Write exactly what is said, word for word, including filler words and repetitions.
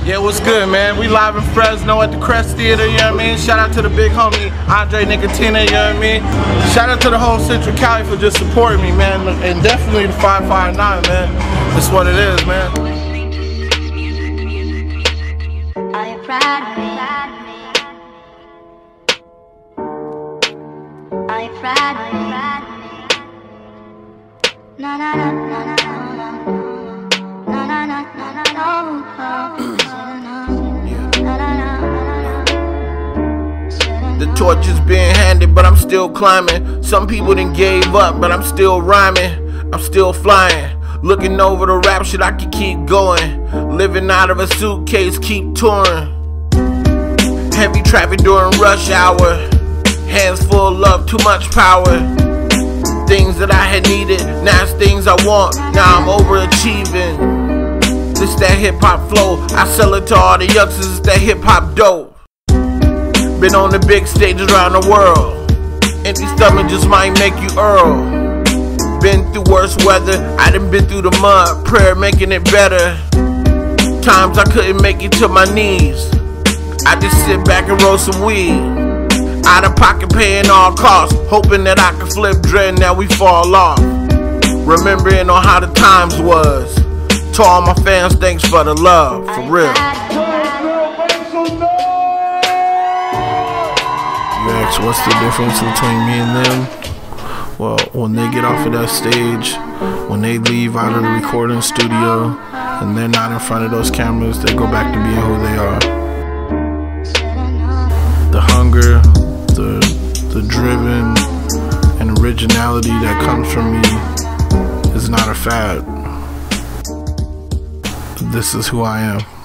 Yeah, what's good, man? We live in Fresno at the Crest Theater, you know what I mean? Shout out to the big homie, Andre Nicotina, you know what I mean? Shout out to the whole Central Cali for just supporting me, man. And definitely the five five nine, man. That's what it is, man. Are you proud of me? Are you proud of me? No, no, no, no, no, no, no, no, no, no, no, The torch is being handed, but I'm still climbing. Some people done gave up, but I'm still rhyming. I'm still flying. Looking over the rap shit, I can keep going. Living out of a suitcase, keep touring. Heavy traffic during rush hour. Hands full of love, too much power. Things that I had needed, now it's things I want. Now I'm overachieving. This that hip hop flow, I sell it to all the youngsters, it's that hip hop dope. Been on the big stages around the world. Empty stomach just might make you Earl. Been through worse weather, I done been through the mud. Prayer making it better. Times I couldn't make it to my knees. I just sit back and roll some weed. Out of pocket paying all costs, hoping that I can flip dread, now we fall off. Remembering on how the times was. To all my fans, thanks for the love, for real. You ask what's the difference between me and them? Well, when they get off of that stage, when they leave out of the recording studio, and they're not in front of those cameras, they go back to being who they are. The hunger, the, the driven, and originality that comes from me is not a fad. This is who I am.